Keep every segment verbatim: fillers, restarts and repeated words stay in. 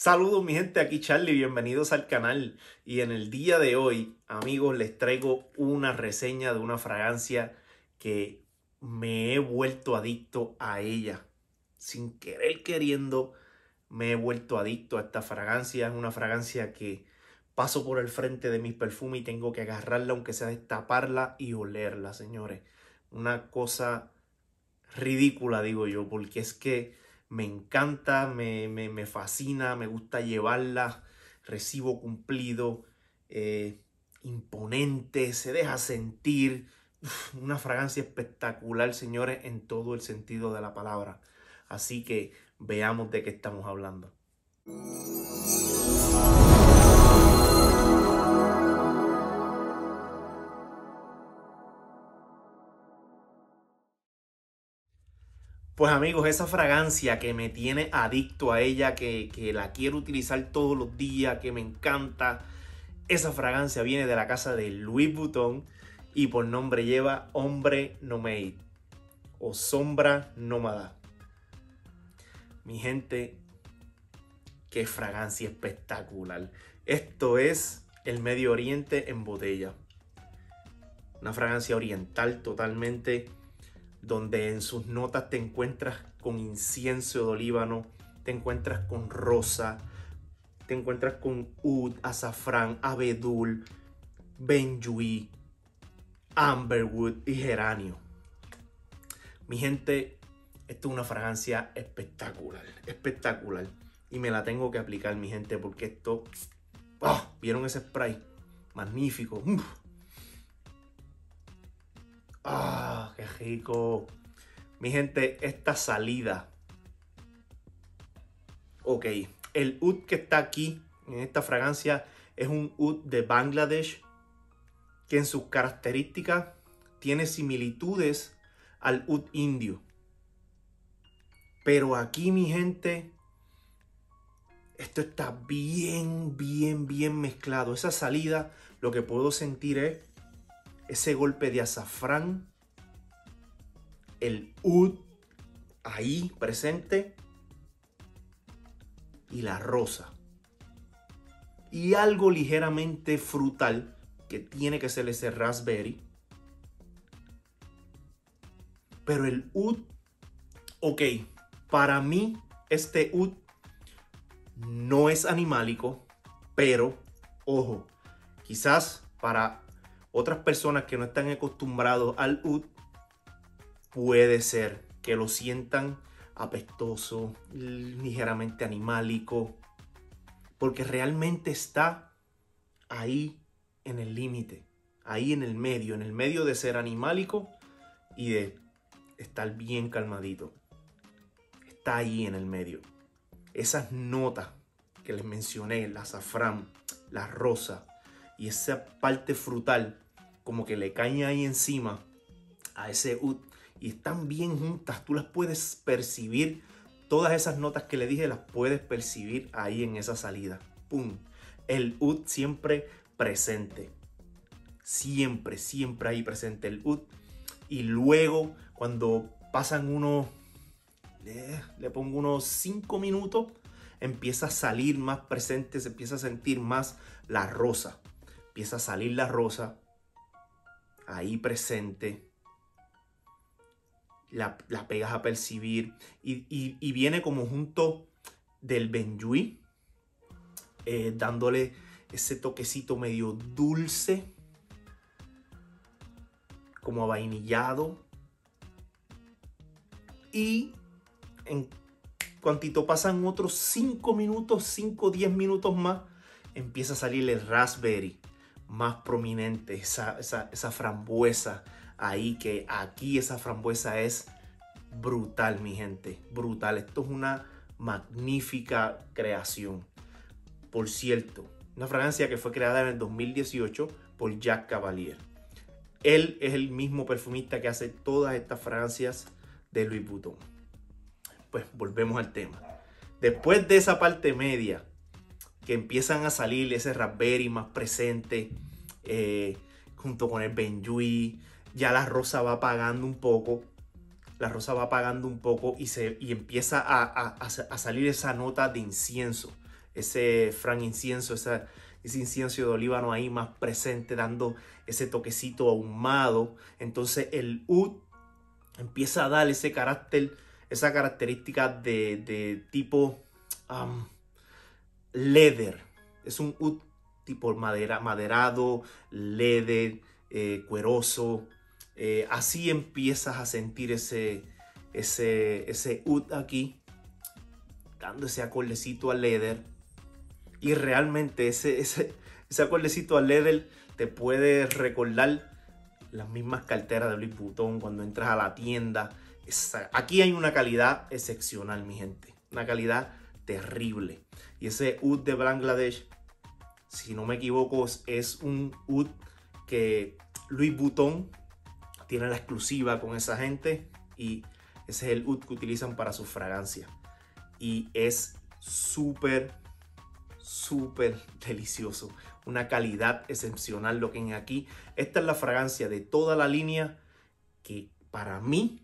Saludos mi gente, aquí Charlie, bienvenidos al canal. Y en el día de hoy, amigos, les traigo una reseña de una fragancia que me he vuelto adicto a ella. Sin querer queriendo, me he vuelto adicto a esta fragancia. Es una fragancia que paso por el frente de mis perfumes y tengo que agarrarla, aunque sea destaparla y olerla, señores. Una cosa ridícula, digo yo, porque es que me encanta, me, me, me fascina, me gusta llevarla, recibo cumplido, eh, imponente, se deja sentir. Uf, una fragancia espectacular, señores, en todo el sentido de la palabra. Así que veamos de qué estamos hablando. Pues amigos, esa fragancia que me tiene adicto a ella, que, que la quiero utilizar todos los días, que me encanta, esa fragancia viene de la casa de Louis Vuitton y por nombre lleva Ombre Nomade o Sombra Nómada. Mi gente, qué fragancia espectacular. Esto es el Medio Oriente en botella. Una fragancia oriental totalmente, donde en sus notas te encuentras con incienso de olíbano, te encuentras con rosa, te encuentras con oud, azafrán, abedul, benjuí, amberwood y geranio. Mi gente, esto es una fragancia espectacular, espectacular. Y me la tengo que aplicar, mi gente, porque esto... ¡Oh! ¿Vieron ese spray? Magnífico. Uf. ¡Ah, qué rico! Mi gente, esta salida. Ok, el oud que está aquí en esta fragancia es un oud de Bangladesh que en sus características tiene similitudes al oud indio. Pero aquí, mi gente, esto está bien, bien, bien mezclado. Esa salida, lo que puedo sentir es ese golpe de azafrán, el oud ahí presente y la rosa. Y algo ligeramente frutal, que tiene que ser ese raspberry. Pero el oud, ok, para mí este oud no es animálico, pero, ojo, quizás para otras personas que no están acostumbrados al oud, puede ser que lo sientan apestoso, ligeramente animálico, porque realmente está ahí en el límite, ahí en el medio, en el medio de ser animálico y de estar bien calmadito. Está ahí en el medio. Esas notas que les mencioné, el azafrán, la rosa y esa parte frutal, como que le caen ahí encima a ese oud y están bien juntas. Tú las puedes percibir, todas esas notas que le dije las puedes percibir ahí en esa salida. ¡Pum! El oud siempre presente. Siempre, siempre ahí presente el oud. Y luego cuando pasan unos, eh, le pongo unos cinco minutos, empieza a salir más presente, se empieza a sentir más la rosa. Empieza a salir la rosa ahí presente. La, la pegas a percibir y, y, y viene como junto del benjuí, eh, dándole ese toquecito medio dulce, como vainillado. Y en cuantito pasan otros cinco minutos, cinco o diez minutos más, empieza a salir el raspberry más prominente, esa, esa, esa frambuesa ahí, que aquí esa frambuesa es brutal, mi gente, brutal. Esto es una magnífica creación. Por cierto, una fragancia que fue creada en el dos mil dieciocho por Jack Cavalier. Él es el mismo perfumista que hace todas estas fragancias de Louis Vuitton. Pues volvemos al tema. Después de esa parte media, que empiezan a salir ese raspberry más presente, eh, junto con el benjuí, ya la rosa va apagando un poco. La rosa va apagando un poco y, se, y empieza a, a, a salir esa nota de incienso. ese fran incienso, esa, ese incienso de olíbano ahí más presente, dando ese toquecito ahumado. Entonces el oud empieza a dar ese carácter, esa característica de, de tipo um, leather. Es un oud tipo madera, maderado, leather, eh, cueroso. Eh, así empiezas a sentir ese, ese, ese oud aquí, dando ese acordecito al leather. Y realmente ese, ese, ese acordecito al leather te puede recordar las mismas carteras de Louis Vuitton cuando entras a la tienda. Esa, aquí hay una calidad excepcional, mi gente. Una calidad terrible. Y ese oud de Bangladesh, si no me equivoco, es un oud que Louis Vuitton tiene la exclusiva con esa gente. Y ese es el oud que utilizan para sus fragancias. Y es súper, súper delicioso. Una calidad excepcional lo que hay aquí. Esta es la fragancia de toda la línea que para mí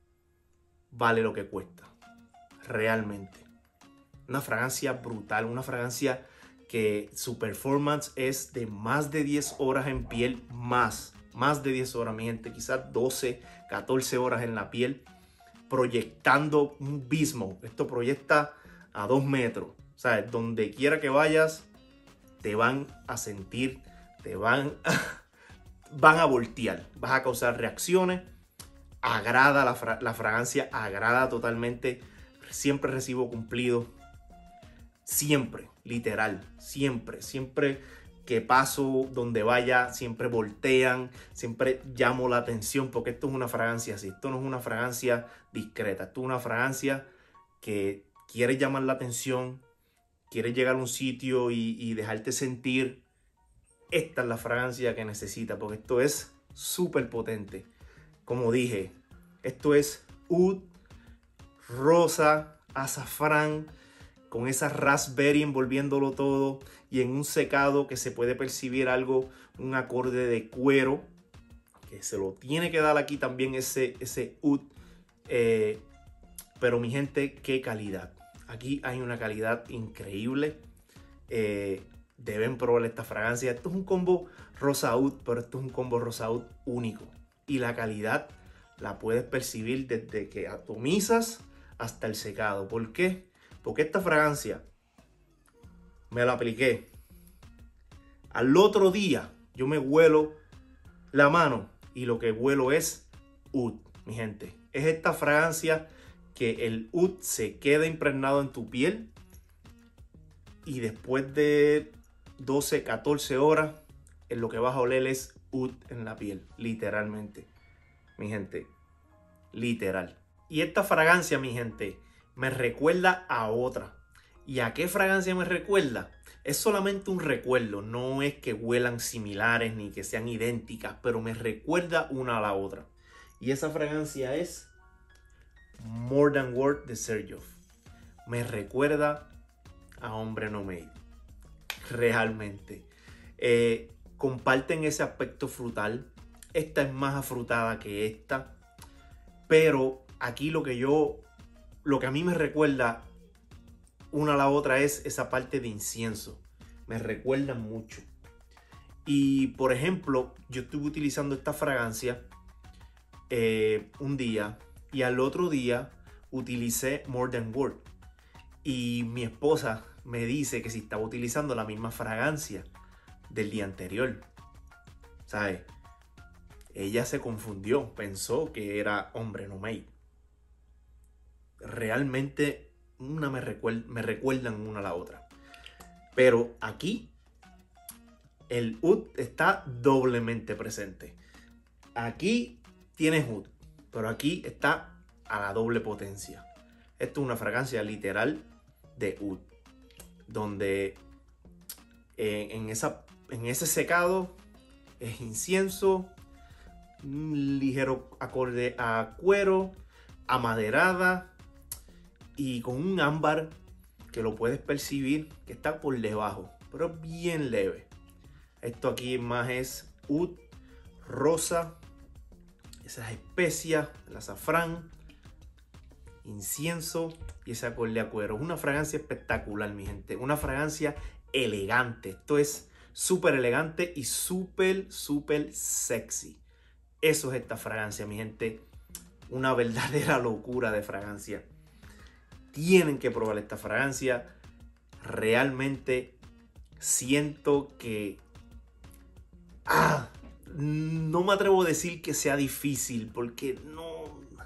vale lo que cuesta. Realmente. Una fragancia brutal. Una fragancia que su performance es de más de diez horas en piel. Más. Más de diez horas, mi gente. Quizás doce, catorce horas en la piel. Proyectando un bismo. Esto proyecta a dos metros. O sea, donde quiera que vayas, te van a sentir, te van a, van a voltear, vas a causar reacciones, agrada la, fra la fragancia, agrada totalmente, siempre recibo cumplido, siempre, literal, siempre, siempre que paso donde vaya, siempre voltean, siempre llamo la atención, porque esto es una fragancia así, esto no es una fragancia discreta, esto es una fragancia que quiere llamar la atención, quieres llegar a un sitio y, y dejarte sentir, esta es la fragancia que necesitas, porque esto es súper potente. Como dije, esto es oud, rosa, azafrán, con esa raspberry envolviéndolo todo y en un secado que se puede percibir algo, un acorde de cuero, que se lo tiene que dar aquí también ese, ese oud. Eh, pero mi gente, qué calidad. Aquí hay una calidad increíble. Eh, deben probar esta fragancia. Esto es un combo rosa oud, pero esto es un combo rosa oud único. Y la calidad la puedes percibir desde que atomizas hasta el secado. ¿Por qué? Porque esta fragancia me la apliqué. Al otro día yo me huelo la mano y lo que huelo es oud, mi gente. Es esta fragancia que el oud se queda impregnado en tu piel y después de doce, catorce horas en lo que vas a oler es oud en la piel, literalmente, mi gente, literal. Y esta fragancia, mi gente, me recuerda a otra. ¿Y a qué fragancia me recuerda? Es solamente un recuerdo, no es que huelan similares ni que sean idénticas, pero me recuerda una a la otra. Y esa fragancia es More Than Words de Xerjoff. Me recuerda a Hombre No Made. Realmente. Eh, comparten ese aspecto frutal. Esta es más afrutada que esta. Pero aquí lo que yo, lo que a mí me recuerda una a la otra es esa parte de incienso. Me recuerdan mucho. Y por ejemplo, yo estuve utilizando esta fragancia eh, un día. Y al otro día utilicé More Than Words. Y mi esposa me dice que si estaba utilizando la misma fragancia del día anterior. ¿Sabes? Ella se confundió. Pensó que era Hombre No Made. Realmente una me, recuer me recuerdan una a la otra. Pero aquí el oud está doblemente presente. Aquí tienes oud. Pero aquí está a la doble potencia. Esto es una fragancia literal de oud. Donde eh, en, esa, en ese secado es incienso, un ligero acorde a cuero, amaderada y con un ámbar que lo puedes percibir que está por debajo, pero bien leve. Esto aquí más es oud, rosa, esas especias, el azafrán, incienso y ese acorde a cuero. Es una fragancia espectacular, mi gente. Una fragancia elegante. Esto es súper elegante y súper, súper sexy. Eso es esta fragancia, mi gente. Una verdadera locura de fragancia. Tienen que probar esta fragancia. Realmente siento que... Ah, no me atrevo a decir que sea difícil porque no...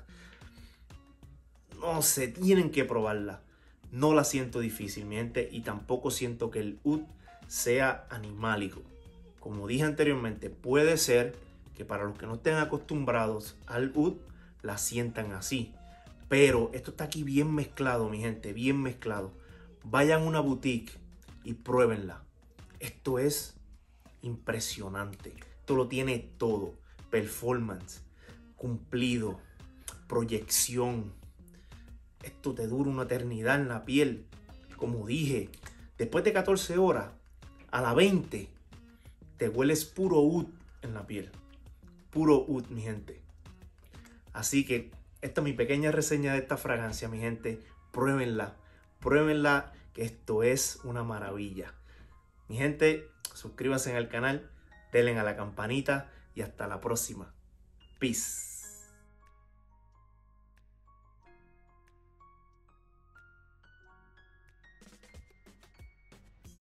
No sé, tienen que probarla. No la siento difícil, mi gente. Y tampoco siento que el oud sea animálico. Como dije anteriormente, puede ser que para los que no estén acostumbrados al oud, la sientan así. Pero esto está aquí bien mezclado, mi gente, bien mezclado. Vayan a una boutique y pruébenla. Esto es impresionante. Esto lo tiene todo. Performance, cumplido, proyección. Esto te dura una eternidad en la piel. Como dije, después de catorce horas, a la veinte, te hueles puro oud en la piel. Puro oud, mi gente. Así que esta es mi pequeña reseña de esta fragancia, mi gente. Pruébenla. Pruébenla, que esto es una maravilla. Mi gente, suscríbanse al canal, denle a la campanita y hasta la próxima. Peace.